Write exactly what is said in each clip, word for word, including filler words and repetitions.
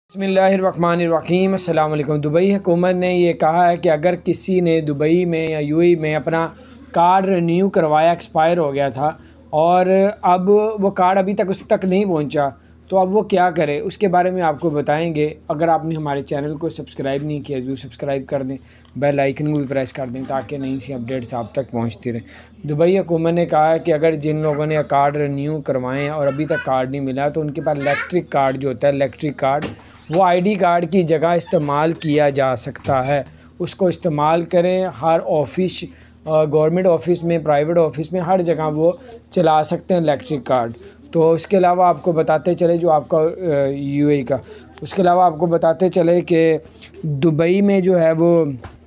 बिस्मिल्लाहिर्रहमानिर्रहीम। अस्सलाम वालेकुम। दुबई हुकूमत ने ये कहा है कि अगर किसी ने दुबई में या यूएई में अपना कार्ड रिन्यू करवाया, एक्सपायर हो गया था और अब वो कार्ड अभी तक उस तक नहीं पहुंचा, तो अब वो क्या करे, उसके बारे में आपको बताएंगे। अगर आपने हमारे चैनल को सब्सक्राइब नहीं किया ज़रूर सब्सक्राइब कर दें, बेल आइकन को भी प्रेस कर दें ताकि नई सी अपडेट्स आप तक पहुंचती रहे। दुबई हुकूमत ने कहा है कि अगर जिन लोगों ने कार्ड रिन्यू करवाएँ और अभी तक कार्ड नहीं मिला, तो उनके पास इलेक्ट्रिक कार्ड जो होता है, इलेक्ट्रिक कार्ड, वो आईडी कार्ड की जगह इस्तेमाल किया जा सकता है। उसको इस्तेमाल करें। हर ऑफिस, गवर्नमेंट ऑफिस में, प्राइवेट ऑफिस में, हर जगह वो चला सकते हैं इलेक्ट्रिक कार्ड। तो उसके अलावा आपको बताते चले जो आपका यूएई का, उसके अलावा आपको बताते चले कि दुबई में जो है वो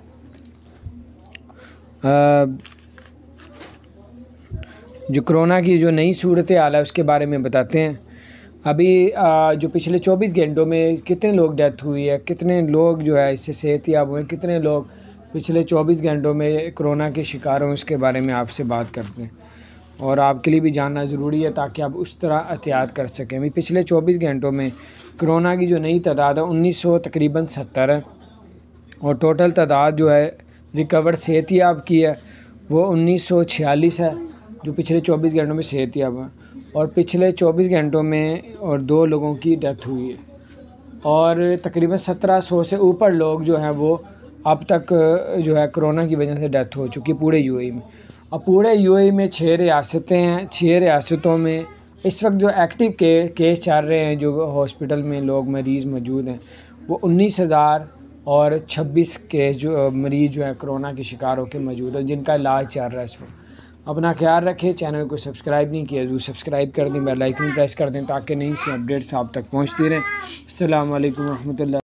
आ, जो कोरोना की जो नई सूरत हाल है उसके बारे में बताते हैं। अभी जो पिछले चौबीस घंटों में कितने लोग डेथ हुई है, कितने लोग जो है इससे सेहतयाब हुए, कितने लोग पिछले चौबीस घंटों में कोरोना के शिकार हुए, इसके बारे में आपसे बात करते हैं और आपके लिए भी जानना ज़रूरी है ताकि आप उस तरह एहतियात कर सकें। अभी पिछले चौबीस घंटों में कोरोना की जो नई तादाद है उन्नीस सौ तकरीबन सत्तर है और टोटल तादाद जो है रिकवर सेहतयाब की है वो उन्नीस सौ छियालीस है, जो पिछले चौबीस घंटों में सेहतयाब है। और पिछले चौबीस घंटों में और दो लोगों की डेथ हुई है और तकरीबन सत्रह सौ से ऊपर लोग जो हैं वो अब तक जो है कोरोना की वजह से डेथ हो चुकी पूरे यूएई में। अब पूरे यूएई में छः रियासतें हैं। छः रियासतों में इस वक्त जो एक्टिव के, केस चल रहे हैं, जो हॉस्पिटल में लोग मरीज़ मौजूद हैं, वो उन्नीस हज़ार और छब्बीस केस जो मरीज़ जो है कोरोना के शिकार होकर मौजूद हैं, जिनका इलाज चल रहा है इस वक्त। अपना ख्याल रखें। चैनल को सब्सक्राइब नहीं किया ज़रूर सब्सक्राइब कर दें, बेल आइकन प्रेस कर दें ताकि नई सी अपडेट्स आप तक पहुंचती रहें। अस्सलाम वालेकुम रहमतुल्लाह।